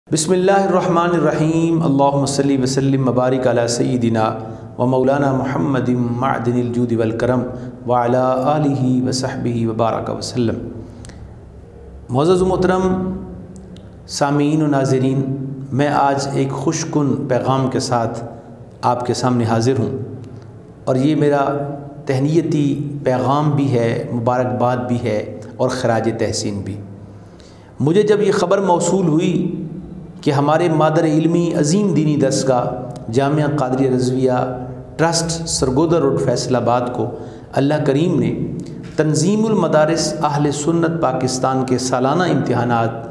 بسم اللہ الرحمن الرحیم اللہم صلی وسلم مبارک علی سیدنا و مولانا محمد معدن الجود والکرم وعلی آلہ وصحبہ وبارک وسلم۔ معزز و محترم سامعین و ناظرین، میں آج ایک خوش کن پیغام کے ساتھ آپ کے سامنے حاضر ہوں، اور یہ میرا تہنیتی پیغام بھی ہے، مبارکباد بھی ہے اور خراج تحسین بھی۔ مجھے جب یہ خبر موصول ہوئی کہ ہمارے مادر علمی عظیم دینی درسگاہ Jamia Qadria Rizvia trust Sargodha road Faisalabad کو اللہ کریم نے تنظیم المدارس اہل سنت پاکستان کے سالانہ امتحانات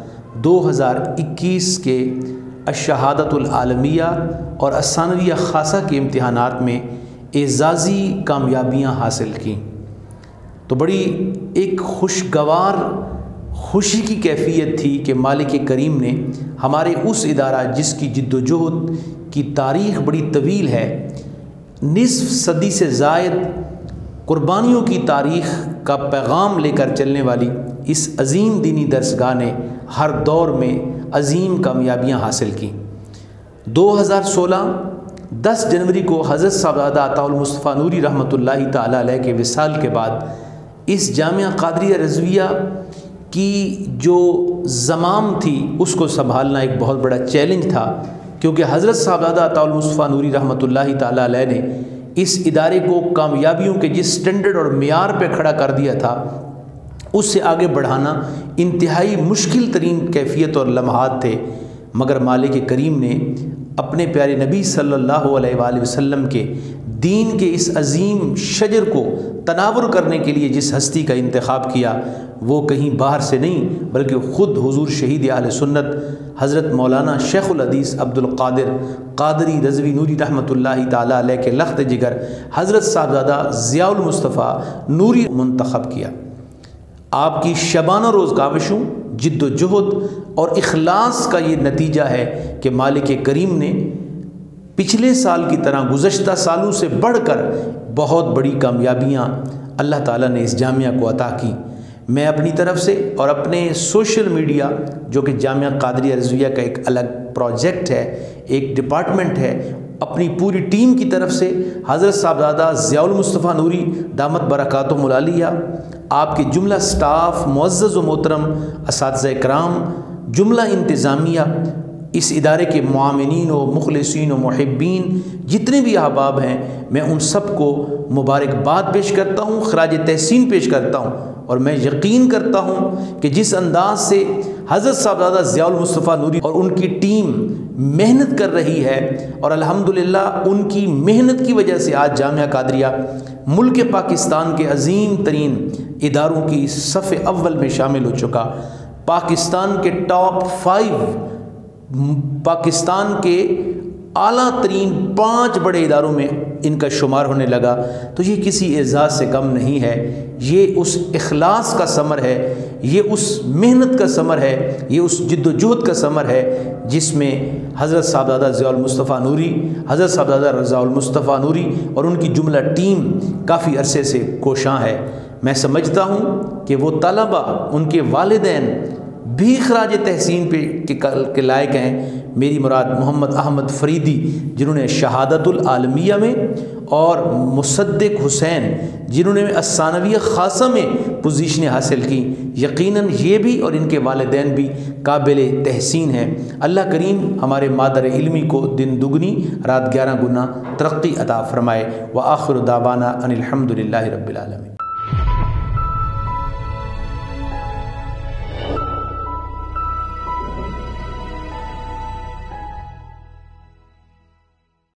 2021 کے الشہادۃ العالمیہ اور الثانویہ خاصہ کے امتحانات میں اعزازی کامیابیاں حاصل کیں، تو بڑی ایک خوشگوار خوشی کی کیفیت تھی کہ مالک کریم نے ہمارے اس ادارہ جس کی جد و جہد کی تاریخ بڑی طویل ہے، نصف صدی سے زائد قربانیوں کی تاریخ کا پیغام لے کر چلنے والی اس عظیم دینی درسگاہ نے ہر دور میں عظیم کامیابیاں حاصل کیں۔ 2016 10 جنوری کو حضرت صاحبزادہ عطا المصطفیٰ نوری رحمۃ اللہ تعالی علیہ کے وصال کے بعد اس جامعہ قادریہ رضویہ کی جو زمام تھی اس کو سنبھالنا ایک بہت بڑا چیلنج تھا، کیونکہ حضرت صاحبزادہ عطا المصطفیٰ نوری رحمۃ اللہ تعالی علیہ نے اس ادارے کو کامیابیوں کے جس سٹینڈرڈ اور معیار پہ کھڑا کر دیا تھا، اس سے آگے بڑھانا انتہائی مشکل ترین کیفیت اور لمحات تھے، مگر مالک کریم نے اپنے پیارے نبی صلی اللہ علیہ وآلہ وسلم کے دین کے اس عظیم شجر کو تناور کرنے کے لیے جس ہستی کا انتخاب کیا، وہ کہیں باہر سے نہیں بلکہ خود حضور شہید اہل سنت حضرت مولانا شیخ الحدیث عبد القادر قادری رضوی نوری رحمۃ اللہ تعالی علیہ کے لخت جگر حضرت صاحبزادہ ضیاء المصطفیٰ نوری منتخب کیا۔ آپ کی شبانہ روز کاوشوں، جد و جہد اور اخلاص کا یہ نتیجہ ہے کہ مالک کریم نے پچھلے سال کی طرح گزشتہ سالوں سے بڑھ کر بہت بڑی کامیابیاں اللہ تعالیٰ نے اس جامعہ کو عطا کی۔ میں اپنی طرف سے اور اپنے سوشل میڈیا، جو کہ جامعہ قادریہ رضویہ کا ایک الگ پروجیکٹ ہے، ایک ڈپارٹمنٹ ہے، اپنی پوری ٹیم کی طرف سے حضرت صاحبزادہ ضیاء المصطفیٰ نوری دامت برکاتہم العالیہ، آپ کے جملہ سٹاف، معزز و محترم اساتذہ کرام، جملہ انتظامیہ، اس ادارے کے معاونین و مخلصین و محبین، جتنے بھی احباب ہیں، میں ان سب کو مبارکباد پیش کرتا ہوں، خراج تحسین پیش کرتا ہوں، اور میں یقین کرتا ہوں کہ جس انداز سے حضرت صاحبزادہ ضیاء المصطفیٰ نوری اور ان کی ٹیم محنت کر رہی ہے، اور الحمدللہ ان کی محنت کی وجہ سے آج جامعہ قادریہ ملک پاکستان کے عظیم ترین اداروں کی صف اول میں شامل ہو چکا، پاکستان کے ٹاپ 5، پاکستان کے اعلیٰ ترین 5 بڑے اداروں میں ان کا شمار ہونے لگا، تو یہ کسی اعزاز سے کم نہیں ہے، یہ اس اخلاص کا ثمر ہے، یہ اس محنت کا ثمر ہے، یہ اس جد و جہد کا ثمر ہے جس میں حضرت صاحبزادہ ضیاء المصطفیٰ نوری، حضرت صاحبزادہ رضا المصطفیٰ نوری اور ان کی جملہ ٹیم کافی عرصے سے کوشاں ہے۔ میں سمجھتا ہوں کہ وہ طلبہ، ان کے والدین بھی خراج تحسین کے لائق ہیں۔ میری مراد محمد احمد فریدی، جنہوں نے شہادت العالمیہ میں، اور مصدق حسین، جنہوں نے الثانویہ خاصہ میں پوزیشنیں حاصل کی، یقیناً یہ بھی اور ان کے والدین بھی قابل تحسین ہیں۔ اللہ کریم ہمارے مادر علمی کو دن دگنی رات 11 گنا ترقی عطا فرمائے۔ وآخر دعوانا ان الحمد للہ رب العالمین۔